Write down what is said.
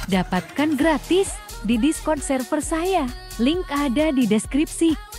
Dapatkan gratis di Discord server saya. Link ada di deskripsi.